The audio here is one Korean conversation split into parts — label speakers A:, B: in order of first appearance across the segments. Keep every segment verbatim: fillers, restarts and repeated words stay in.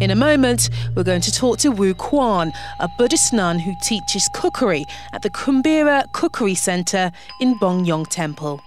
A: In a moment, we're going to talk to Wu Quan, a Buddhist nun who teaches cookery at the Kumbira Cookery Centre in Bongyong Temple.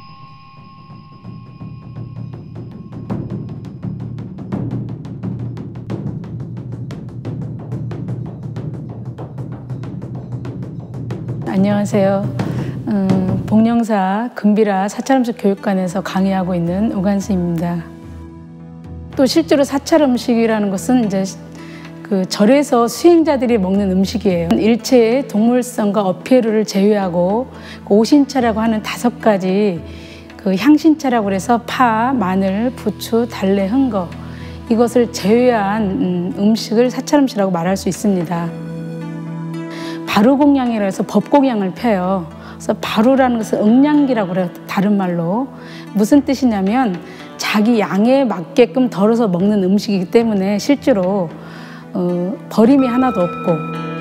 B: 안녕하세요. 음, 복령사 금비라 사찰음식 교육관에서 강의하고 있는 우간스입니다. 또 실제로 사찰음식이라는 것은 이제 그 절에서 수행자들이 먹는 음식이에요. 일체의 동물성과 어패류를 제외하고 오신차라고 하는 다섯 가지 그 향신차라고 해서 파, 마늘, 부추, 달래, 흥거 이것을 제외한 음식을 사찰음식이라고 말할 수 있습니다. 바루공양이라 해서 법공양을 펴요. 그래서 바루라는 것은 응량기라고 그래요. 다른 말로. 무슨 뜻이냐면 자기 양에 맞게끔 덜어서 먹는 음식이기 때문에 실제로 어, 버림이 하나도 없고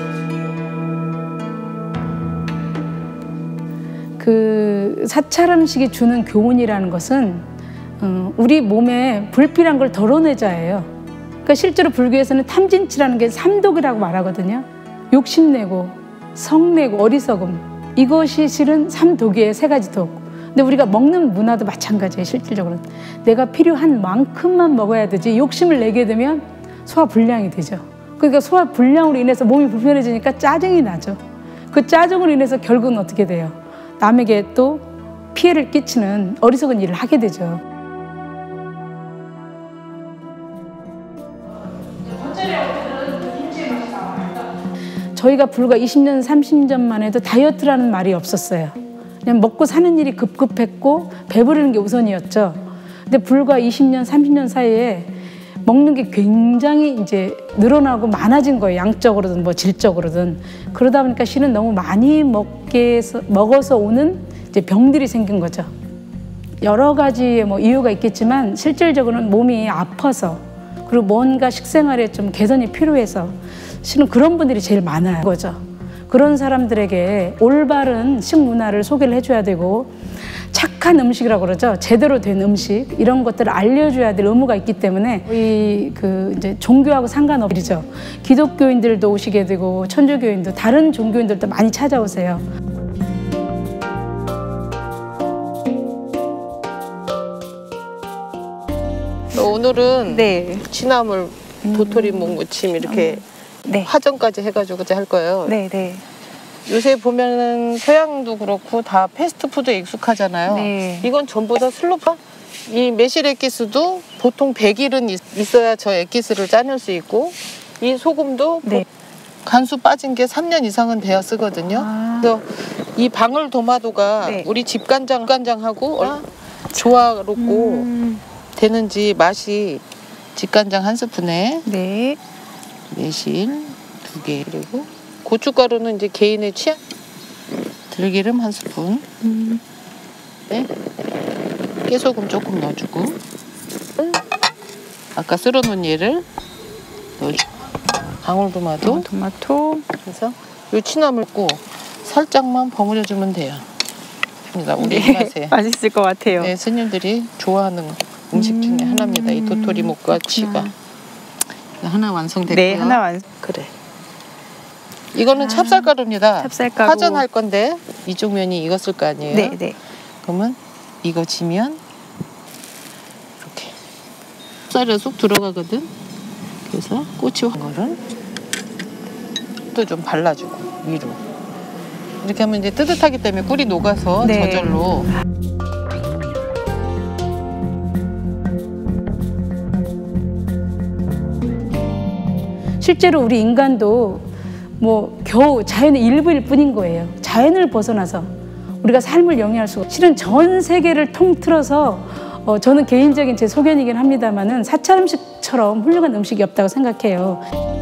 B: 그 사찰음식이 주는 교훈이라는 것은 어, 우리 몸에 불필요한 걸 덜어내자예요. 그러니까 실제로 불교에서는 탐진치라는 게 삼독이라고 말하거든요. 욕심내고 성내고 어리석음 이것이 실은 삼독이에요. 세 가지 독. 근데 우리가 먹는 문화도 마찬가지예요. 실질적으로 내가 필요한 만큼만 먹어야 되지 욕심을 내게 되면 소화불량이 되죠. 그러니까 소화불량으로 인해서 몸이 불편해지니까 짜증이 나죠. 그 짜증으로 인해서 결국은 어떻게 돼요? 남에게 또 피해를 끼치는 어리석은 일을 하게 되죠. 저희가 불과 이십 년, 삼십 년 전만 해도 다이어트라는 말이 없었어요. 그냥 먹고 사는 일이 급급했고 배부르는 게 우선이었죠. 근데 불과 이십 년, 삼십 년 사이에 먹는 게 굉장히 이제 늘어나고 많아진 거예요. 양적으로든 뭐 질적으로든. 그러다 보니까 실은 너무 많이 먹게 해서, 먹어서 오는 이제 병들이 생긴 거죠. 여러 가지 뭐 이유가 있겠지만 실질적으로는 몸이 아파서 그리고 뭔가 식생활에 좀 개선이 필요해서 실은 그런 분들이 제일 많아요. 거죠. 그런 사람들에게 올바른 식문화를 소개를 해줘야 되고 착한 음식이라고 그러죠. 제대로 된 음식 이런 것들을 알려줘야 될 의무가 있기 때문에 이 그 이제 종교하고 상관없이죠. 기독교인들도 오시게 되고 천주교인도 다른 종교인들도 많이 찾아오세요.
C: 오늘은
D: 네.
C: 취나물 도토리 묵무침 이렇게 네. 화전까지 해가지고 할 거예요.
D: 네, 네.
C: 요새 보면은 서양도 그렇고 다 패스트푸드에 익숙하잖아요.
D: 네.
C: 이건 전부 다 슬로파. 이 매실 액기스도 보통 백 일은 있어야 저 액기스를 짜낼 수 있고 이 소금도
D: 네.
C: 간수 빠진 게 삼 년 이상은 돼야 쓰거든요.
D: 아.
C: 그래서 이 방울토마토가 네. 우리 집간장 간장하고 얼마나 조화롭고 음. 되는지 맛이 집간장 한 스푼에
D: 네.
C: 매실 두 개 그리고 고춧가루는 이제 개인의 취향. 들기름 한 스푼. 음. 네. 깨소금 조금 넣어주고 아까 썰어놓은 얘를 넣어주고 방울토마토.
D: 어, 토마토.
C: 그래서 요 취나물 고 살짝만 버무려주면 돼요. 그러니까 우리
D: 네.
C: 입맛에
D: 맛있을 것 같아요.
C: 네, 스님들이 좋아하는 음식 중에 음. 하나입니다. 이 도토리묵과 치가. 하나 완성됐고요.
D: 네, 하나 완성.
C: 그래. 이거는 아, 찹쌀가루입니다.
D: 찹쌀가루.
C: 화전할 건데 이쪽 면이 익었을 거 아니에요?
D: 네, 네.
C: 그러면 이거 지면 이렇게 쌀에 쏙 들어가거든. 그래서 꼬치 한 거를 또 좀 발라주고 위로. 이렇게 하면 이제 뜨뜻하기 때문에 꿀이 녹아서 네. 저절로.
B: 실제로 우리 인간도 뭐 겨우 자연의 일부일 뿐인 거예요. 자연을 벗어나서 우리가 삶을 영위할 수가 실은 전 세계를 통틀어서 어, 저는 개인적인 제 소견이긴 합니다만은 사찰 음식처럼 훌륭한 음식이 없다고 생각해요.